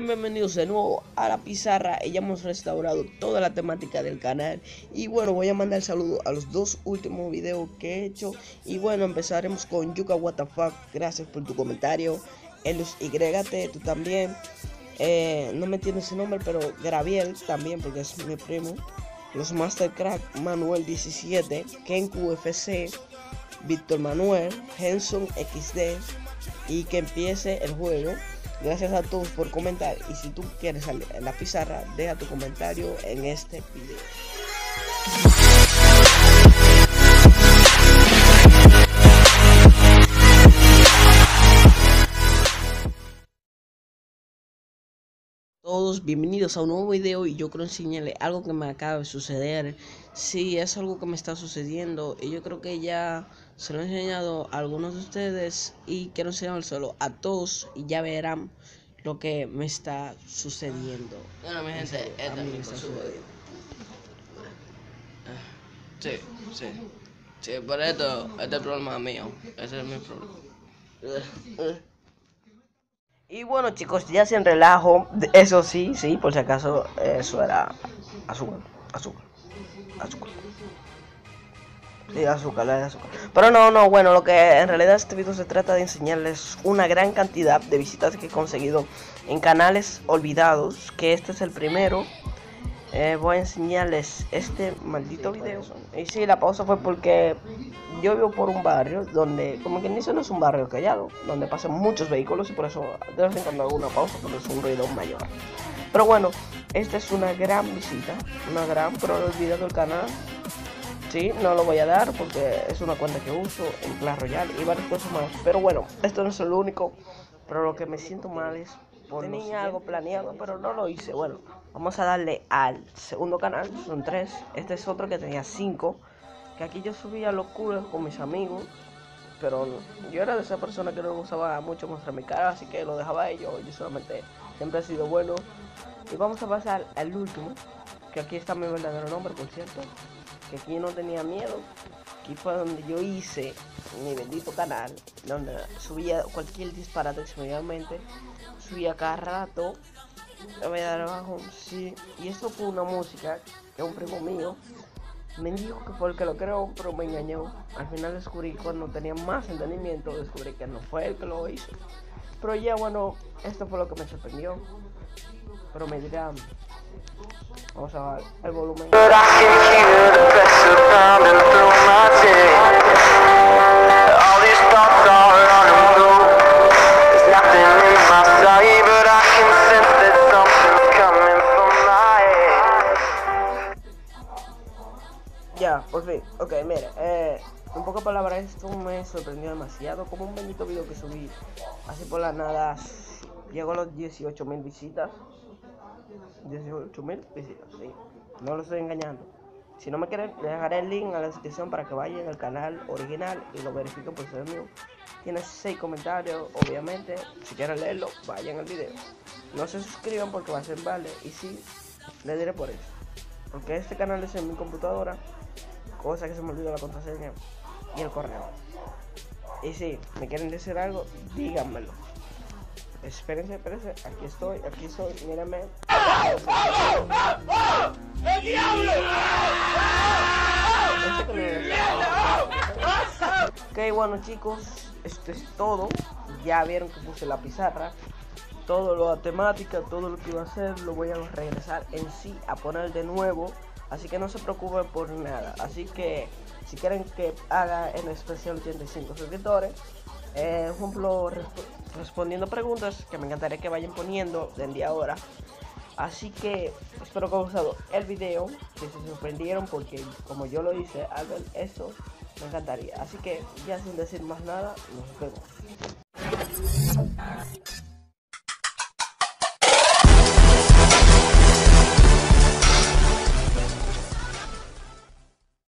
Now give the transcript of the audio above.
Sean bienvenidos de nuevo a la pizarra. Ya hemos restaurado toda la temática del canal. Y bueno, voy a mandar saludos a los dos últimos videos que he hecho. Y bueno, empezaremos con Yuka WTF. Gracias por tu comentario. Elus YT, tú también. No me entiendo ese nombre, pero Graviel también, porque es mi primo. Los Mastercrack, Manuel 17, Kenku FC, Víctor Manuel, Henson XD. Y que empiece el juego. Gracias a todos por comentar. Y si tú quieres salir en la pizarra, deja tu comentario en este video. Todos bienvenidos a un nuevo video, y yo quiero enseñarles algo que me acaba de suceder. Sí, es algo que me está sucediendo y yo creo que ya se lo he enseñado a algunos de ustedes, y quiero enseñárselo a todos y ya verán lo que me está sucediendo. Bueno, mi gente, esta es mi sucediendo. Sí, por esto, este es el problema mío. Ese es mi problema. Y bueno, chicos, ya sin relajo, eso sí, por si acaso, eso era azúcar. Sí, azúcar. Pero no, bueno, lo que en realidad este video se trata de enseñarles una gran cantidad de visitas que he conseguido en canales olvidados, que este es el primero. Voy a enseñarles este maldito video. Y sí, la pausa fue porque yo vivo por un barrio donde, como que no es un barrio callado, donde pasan muchos vehículos, y por eso de vez en cuando hago una pausa, porque es un ruido mayor. Pero bueno, esta es una gran visita, pero he olvidado el canal. Sí, no lo voy a dar porque es una cuenta que uso en Clash Royale y varias cosas más. Pero bueno, esto no es lo único. Pero lo que me siento mal es tenía algo planeado, pero no lo hice. Bueno, vamos a darle al segundo canal, son 3. Este es otro que tenía 5. Que aquí yo subía locuras con mis amigos, pero yo era de esa persona que no me gustaba mucho mostrar mi cara, así que lo dejaba a ellos. Yo solamente siempre he sido bueno. Y vamos a pasar al último, que aquí está mi verdadero nombre, por cierto. Que aquí no tenía miedo. Aquí fue donde yo hice mi bendito canal, donde subía cualquier disparate que se me iba en mente. Subía cada rato. Le voy a dar abajo, sí. Y eso fue una música que un primo mío me dijo que fue el que lo creó, pero me engañó. Al final descubrí, cuando tenía más entendimiento, descubrí que no fue el que lo hizo. Pero ya bueno, esto fue lo que me sorprendió. Pero me dirán, vamos a bajar el volumen. Ya, por fin. Ok, mire, en pocas palabras, esto me sorprendió demasiado. Como un bendito video que subí así por la nada, llegó a los 18.000 visitas. 18.000 visitas, sí. No lo estoy engañando. Si no me quieren, les dejaré el link a la descripción para que vayan al canal original y lo verifiquen por ser mío. Tiene 6 comentarios, obviamente. Si quieren leerlo, vayan al video. No se suscriban porque va a ser vale. Y sí, les diré por eso. Porque este canal es en mi computadora, cosa que se me olvidó la contraseña y el correo. Y si me quieren decir algo, díganmelo. Espérense, aquí estoy, mírenme. ¡El diablo! Ok, bueno chicos, esto es todo. Ya vieron que puse la pizarra. Todo lo de temática, todo lo que iba a hacer, lo voy a regresar en sí, a poner de nuevo. Así que no se preocupen por nada. Así que si quieren que haga en especial 85 suscriptores, ejemplo, respondiendo preguntas, que me encantaría que vayan poniendo desde ahora. Así que espero que os haya gustado el video, que se sorprendieron porque como yo lo hice al ver esto, me encantaría. Así que ya sin decir más nada, nos vemos.